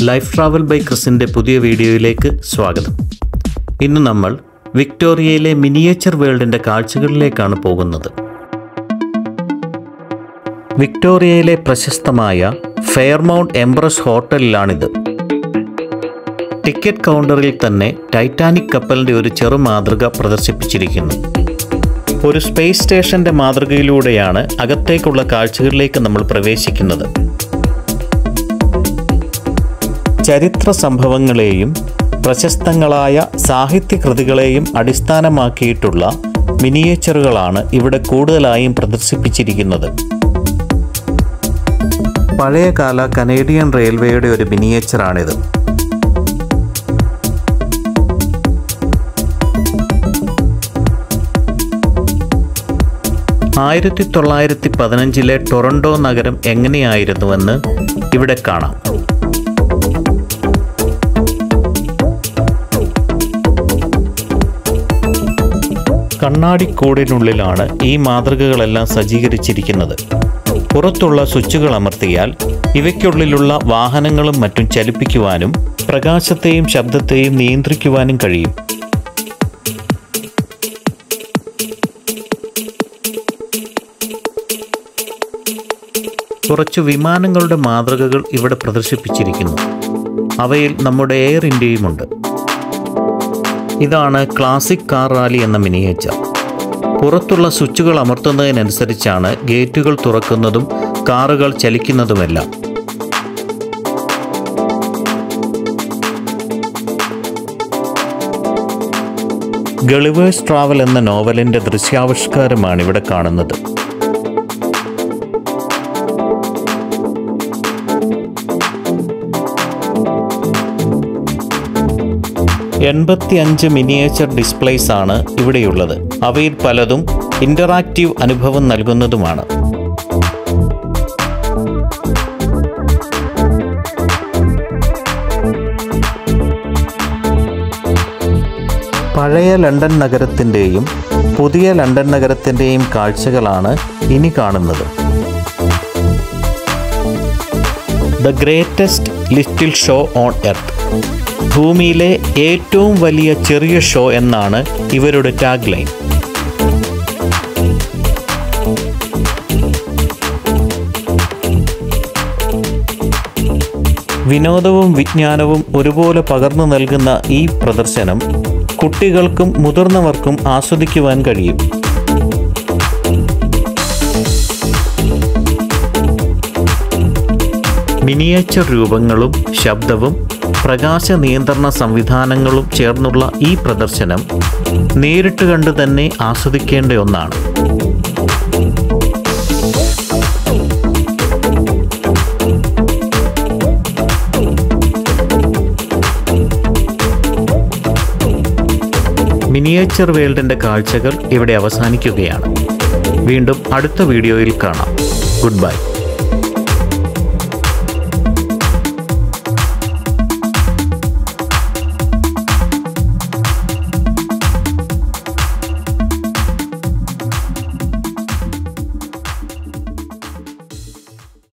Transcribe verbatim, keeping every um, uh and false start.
Life travel by ക്രിസിൻ്റെ പുതിയ വീഡിയോയിലേക്ക് സ്വാഗതം. ഇന്ന് നമ്മൾ വിക്ടോറിയയിലെ മിനിയേച്ചർ വേൾഡിൻ്റെ കാഴ്ചകളിലേക്കാണ് പോകുന്നത്. വിക്ടോറിയയിലെ പ്രശസ്തമായ ഫെയർമൗണ്ട് എംബ്രസ് ഹോട്ടലിലാണിത്. ടിക്കറ്റ് കൗണ്ടറിൽ തന്നെ ടൈറ്റാനിക് കപ്പലിൻ്റെ ഒരു ചെറു മാതൃക പ്രദർശിപ്പിച്ചിരിക്കുന്നു. ഒരു സ്പേസ് സ്റ്റേഷൻ്റെ മാതൃകയിലൂടെയാണ് അകത്തേക്കുള്ള കാഴ്ചകളിലേക്ക് നമ്മൾ പ്രവേശിക്കുന്നത്. ചരിത്ര സംഭവങ്ങളെയും പ്രശസ്തങ്ങളായ സാഹിത്യകൃതികളെയും അടിസ്ഥാനമാക്കിയിട്ടുള്ള മിനിയേച്ചറുകളാണ് ഇവിടെ കൂടുതലായും പ്രദർശിപ്പിച്ചിരിക്കുന്നത്. പഴയകാല കനേഡിയൻ റെയിൽവേയുടെ ഒരു മിനിയേച്ചറാണിത്. ആയിരത്തി തൊള്ളായിരത്തി പതിനഞ്ചിലെ ടൊറന്റോ നഗരം എങ്ങനെയായിരുന്നുവെന്ന് ഇവിടെ കാണാം. കണ്ണാടിക്കൂടിനുള്ളിലാണ് ഈ മാതൃകകളെല്ലാം സജ്ജീകരിച്ചിരിക്കുന്നത്. പുറത്തുള്ള സ്വിച്ചുകൾ അമർത്തിയാൽ ഇവയ്ക്കുള്ളിലുള്ള വാഹനങ്ങളും മറ്റും ചലിപ്പിക്കുവാനും പ്രകാശത്തെയും ശബ്ദത്തെയും നിയന്ത്രിക്കുവാനും കഴിയും. കുറച്ച് വിമാനങ്ങളുടെ മാതൃകകൾ ഇവിടെ പ്രദർശിപ്പിച്ചിരിക്കുന്നു. അവയിൽ നമ്മുടെ എയർ ഇന്ത്യയുമുണ്ട്. ഇതാണ് ക്ലാസിക് കാർ റാലി എന്ന മിനിയേച്ചർ. പുറത്തുള്ള സ്വിച്ചുകൾ അമർത്തുന്നതിനനുസരിച്ചാണ് ഗേറ്റുകൾ തുറക്കുന്നതും കാറുകൾ ചലിക്കുന്നതുമെല്ലാം. ഗളിവേഴ്സ് ട്രാവൽ എന്ന നോവലിൻ്റെ ദൃശ്യാവിഷ്കാരമാണ് ഇവിടെ കാണുന്നത്. എൺപത്തി അഞ്ച് മിനിയേച്ചർ ഡിസ്പ്ലേസ് ആണ് ഇവിടെയുള്ളത്. അവയിൽ പലതും ഇൻ്ററാക്റ്റീവ് അനുഭവം നൽകുന്നതുമാണ്. പഴയ ലണ്ടൻ നഗരത്തിൻ്റെയും പുതിയ ലണ്ടൻ നഗരത്തിൻ്റെയും കാഴ്ചകളാണ് ഇനി കാണുന്നത്. The greatest little show on earth, ഭൂമിയിലെ ഏറ്റവും വലിയ ചെറിയ ഷോ എന്നാണ് ഇവരുടെ ടാഗ് ലൈൻ. വിനോദവും വിജ്ഞാനവും ഒരുപോലെ പകർന്നു നൽകുന്ന ഈ പ്രദർശനം കുട്ടികൾക്കും മുതിർന്നവർക്കും ആസ്വദിക്കുവാൻ കഴിയും. മിനിയേച്ചർ രൂപങ്ങളും ശബ്ദവും പ്രകാശ നിയന്ത്രണ സംവിധാനങ്ങളും ചേർന്നുള്ള ഈ പ്രദർശനം നേരിട്ട് കണ്ട് തന്നെ ആസ്വദിക്കേണ്ട ഒന്നാണ്. മിനിയേച്ചർ വേൾഡിൻ്റെ കാഴ്ചകൾ ഇവിടെ അവസാനിക്കുകയാണ്. വീണ്ടും അടുത്ത വീഡിയോയിൽ കാണാം. Good by.